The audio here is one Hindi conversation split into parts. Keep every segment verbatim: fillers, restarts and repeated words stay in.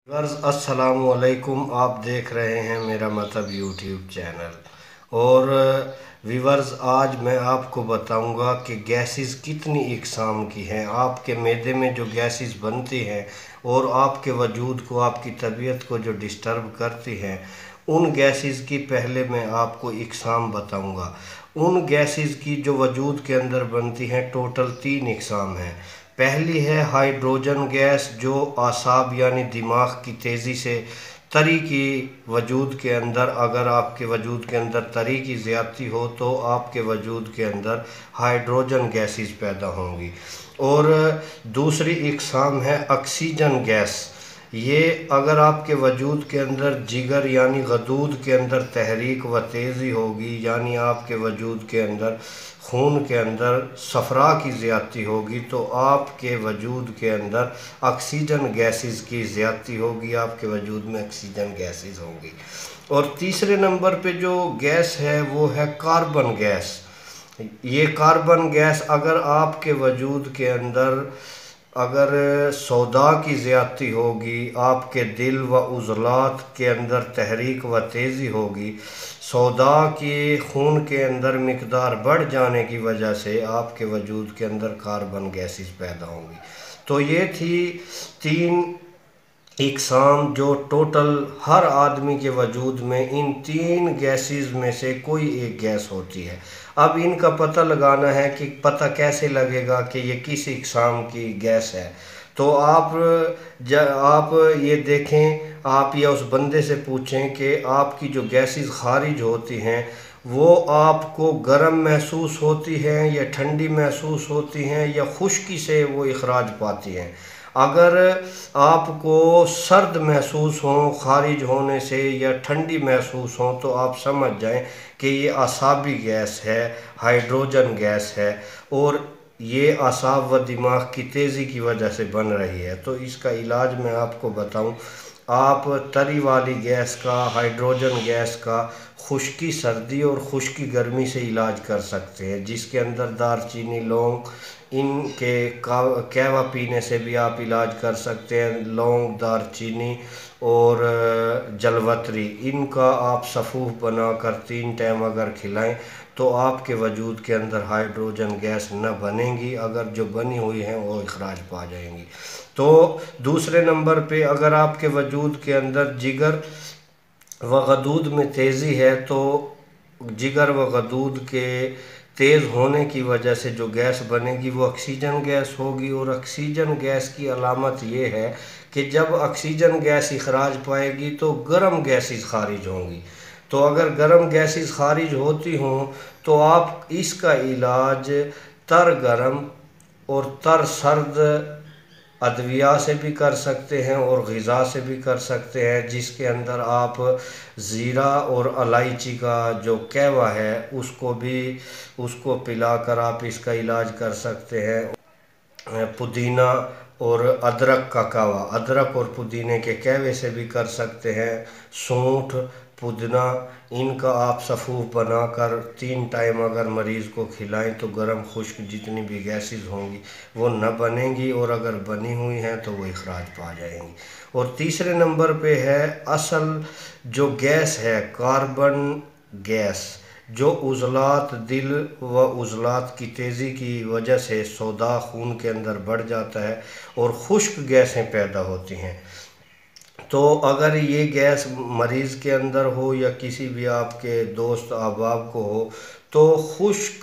वर्स अस्सलामु अलैकुम। आप देख रहे हैं मेरा मतलब यूट्यूब चैनल। और व्यूवर्स, आज मैं आपको बताऊंगा कि गैसेस कितनी इकसाम की हैं। आपके मैदे में जो गैसेस बनती हैं और आपके वजूद को, आपकी तबीयत को जो डिस्टर्ब करती हैं, उन गैसेस की पहले मैं आपको इकसाम बताऊंगा। उन गैसेस की जो वजूद के अंदर बनती हैं, टोटल तीन इकसाम हैं। पहली है हाइड्रोजन गैस, जो आसाब यानी दिमाग की तेज़ी से तरी की वजूद के अंदर, अगर आपके वजूद के अंदर तरी की ज़्यादती हो तो आपके वजूद के अंदर हाइड्रोजन गैसेस पैदा होंगी। और दूसरी इकसाम है ऑक्सीजन गैस। ये अगर आपके वजूद के अंदर जिगर यानी गदूद के अंदर तहरीक व तेज़ी होगी, यानी आपके वजूद के अंदर खून के अंदर सफ़रा की ज़्यादती होगी, तो आपके वजूद के अंदर ऑक्सीजन गैसेस की ज़्यादती होगी, आपके वजूद में ऑक्सीजन गैसेस होंगी। और तीसरे नंबर पे जो गैस है वो है कार्बन गैस। ये कार्बन गैस अगर आपके वजूद के अंदर अगर सौदा की ज़्यादती होगी, आपके दिल व उज़लात के अंदर तहरीक व तेज़ी होगी, सौदा की खून के अंदर मिकदार बढ़ जाने की वजह से आपके वजूद के अंदर कार्बन गैसेस पैदा होंगी। तो ये थी तीन इकसाम जो टोटल हर आदमी के वजूद में इन तीन गैसेस में से कोई एक गैस होती है। अब इनका पता लगाना है कि पता कैसे लगेगा कि ये किस इकसाम की गैस है। तो आप ज आप ये देखें, आप या उस बंदे से पूछें कि आपकी जो गैसेस खारिज होती हैं वो आपको गर्म महसूस होती हैं या ठंडी महसूस होती हैं या खुश्की से वो इखराज पाती हैं। अगर आपको सर्द महसूस हो खारिज होने से या ठंडी महसूस हो तो आप समझ जाएं कि ये आसाबी गैस है, हाइड्रोजन गैस है, और ये आसाब व दिमाग की तेज़ी की वजह से बन रही है। तो इसका इलाज मैं आपको बताऊं, आप तरी वाली गैस का, हाइड्रोजन गैस का खुश्की सर्दी और खुश्की गर्मी से इलाज कर सकते हैं, जिसके अंदर दारचीनी, लौंग, इनके कहवा पीने से भी आप इलाज कर सकते हैं। लौंग, दारचीनी और जलवतरी, इनका आप सफ़ूफ बनाकर तीन टाइम अगर खिलाएं तो आपके वजूद के अंदर हाइड्रोजन गैस न बनेंगी, अगर जो बनी हुई हैं वो इखराज पा जाएंगी। तो दूसरे नंबर पे अगर आपके वजूद के अंदर जिगर व गदूद में तेज़ी है तो जिगर व गदूद के तेज़ होने की वजह से जो गैस बनेगी वो ऑक्सीजन गैस होगी। और ऑक्सीजन गैस की अलामत ये है कि जब ऑक्सीजन गैस इखराज पाएगी तो गर्म गैसेस खारिज होंगी। तो अगर गर्म गैसेस खारिज होती हों तो आप इसका इलाज तर गर्म और तर सर्द अद्विया से भी कर सकते हैं और ग़िज़ा से भी कर सकते हैं, जिसके अंदर आप ज़ीरा और इलायची का जो कहवा है उसको भी उसको पिलाकर आप इसका इलाज कर सकते हैं। पुदीना और अदरक का कहवा, अदरक और पुदीने के कहवे से भी कर सकते हैं। सूंठ, पुदीना, इनका आप सफ़ूफ बनाकर तीन टाइम अगर मरीज़ को खिलाएं तो गर्म खुश्क जितनी भी गैसेस होंगी वो न बनेंगी, और अगर बनी हुई हैं तो वो इखराज पा जाएंगी। और तीसरे नंबर पे है असल जो गैस है कार्बन गैस, जो उज़लात दिल व उज़लात की तेज़ी की वजह से सौदा खून के अंदर बढ़ जाता है और खुश्क गैसें पैदा होती हैं। तो अगर ये गैस मरीज़ के अंदर हो या किसी भी आपके दोस्त अहबाब को हो तो खुश्क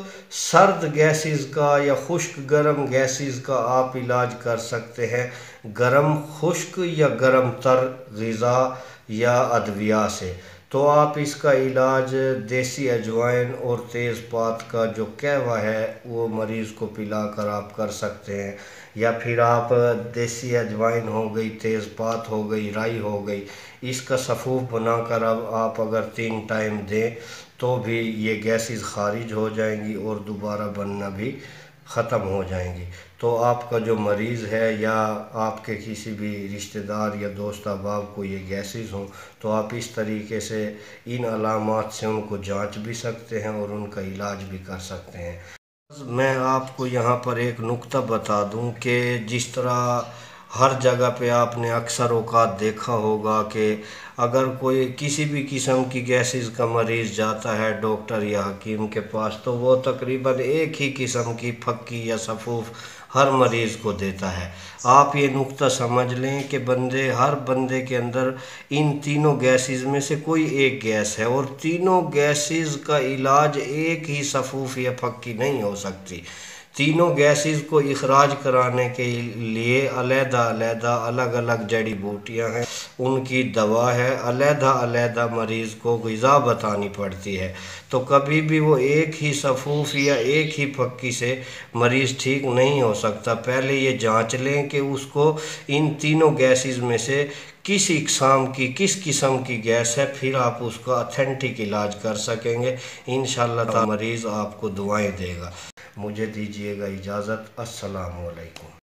सर्द गैसेस का या खुश्क गर्म गैसेस का आप इलाज कर सकते हैं, गर्म खुश्क या गर्म तर ग़िज़ा या अद्विया से। तो आप इसका इलाज देसी अजवाइन और तेज़पात का जो कहवा है वो मरीज़ को पिलाकर आप कर सकते हैं। या फिर आप देसी अजवाइन हो गई, तेज़पात हो गई, राई हो गई, इसका सफ़ूफ बनाकर अब आप अगर तीन टाइम दें तो भी ये गैसेस खारिज हो जाएंगी और दोबारा बनना भी ख़त्म हो जाएंगी। तो आपका जो मरीज़ है या आपके किसी भी रिश्तेदार या दोस्त अहबाब को ये गैसेस हों तो आप इस तरीके से इन अलामात से उनको जांच भी सकते हैं और उनका इलाज भी कर सकते हैं। मैं आपको यहाँ पर एक नुक्ता बता दूँ कि जिस तरह हर जगह पे आपने अक्सर औकात देखा होगा कि अगर कोई किसी भी किस्म की गैसेस का मरीज़ जाता है डॉक्टर या हकीम के पास, तो वो तकरीबन एक ही किस्म की फक्की या सफूफ हर मरीज़ को देता है। आप ये नुक्ता समझ लें कि बंदे हर बंदे के अंदर इन तीनों गैसेस में से कोई एक गैस है, और तीनों गैसेस का इलाज एक ही सफूफ या फक्की नहीं हो सकती। तीनों गैसेस को इखराज कराने के लिए अलहदा अलहदा अलग अलग जड़ी बूटियाँ हैं, उनकी दवा है, अलहदा अलहदा मरीज़ को ग़िज़ा बतानी पड़ती है। तो कभी भी वो एक ही सफूफ या एक ही फक्की से मरीज़ ठीक नहीं हो सकता। पहले ये जांच लें कि उसको इन तीनों गैसेस में से किस इकसाम की किस किस्म की गैस है, फिर आप उसका अथेंटिक इलाज कर सकेंगे। इंशाअल्लाह ताला मरीज़ आपको दुआएं देगा। मुझे दीजिएगा इजाज़त। अस्सलामु अलैकुम।